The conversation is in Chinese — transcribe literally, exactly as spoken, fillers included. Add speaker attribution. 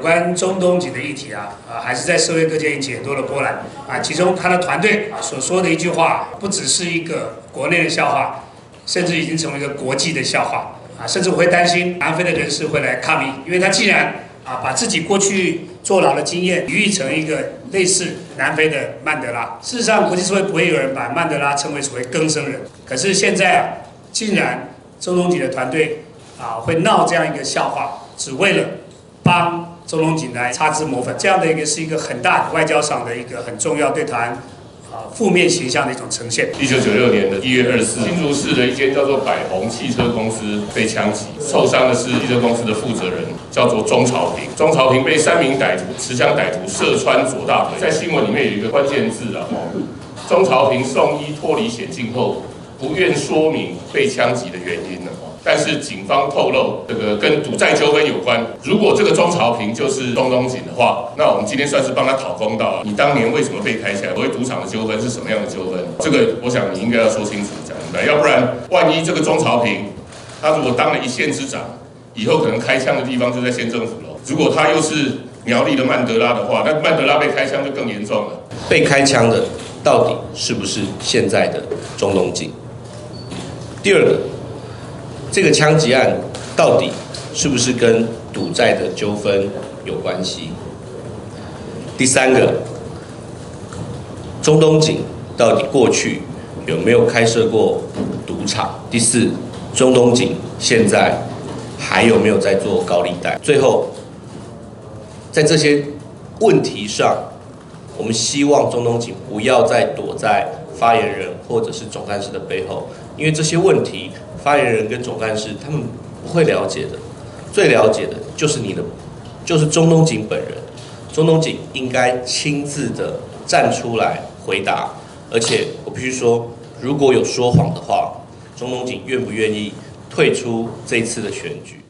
Speaker 1: 有关中东锦的议题啊，啊，还是在社会各界引起很多的波澜啊。其中他的团队啊所说的一句话，不只是一个国内的笑话，甚至已经成为一个国际的笑话啊。甚至我会担心南非的人士会来抗议，因为他既然啊把自己过去坐牢的经验比喻成一个类似南非的曼德拉。事实上，国际社会不会有人把曼德拉称为所谓更生人。可是现在啊，竟然中东锦的团队啊会闹这样一个笑话，只为了帮中东锦来擦脂抹粉，这样的一个是一个很大的外交上的一个很重要对台湾啊负面形象的一种呈现。
Speaker 2: 一九九六年的一月二十四，新竹市的一间叫做百宏汽车公司被枪击，受伤的是汽车公司的负责人，叫做钟朝平。钟朝平被三名歹徒持枪歹徒射穿左大腿。在新闻里面有一个关键字啊，钟朝平送医脱离险境后，不愿说明被枪击的原因了。但是警方透露，这个跟赌债纠纷有关。如果这个钟朝平就是中东锦的话，那我们今天算是帮他讨公道。你当年为什么被开起来？所谓赌场的纠纷是什么样的纠纷？这个我想你应该要说清楚、讲明白，要不然万一这个钟朝平他如果当了一县之长，以后可能开枪的地方就在县政府了。如果他又是苗栗的曼德拉的话，那曼德拉被开枪就更严重了。
Speaker 3: 被开枪的到底是不是现在的中东锦？第二个。这个枪击案到底是不是跟赌债的纠纷有关系？第三个，中东锦到底过去有没有开设过赌场？第四，中东锦现在还有没有在做高利贷？最后，在这些问题上，我们希望中东锦不要再躲在发言人或者是总干事的背后，因为这些问题。发言人跟总干事他们不会了解的，最了解的就是你的，就是中东锦本人。中东锦应该亲自的站出来回答，而且我必须说，如果有说谎的话，中东锦愿不愿意退出这一次的选举？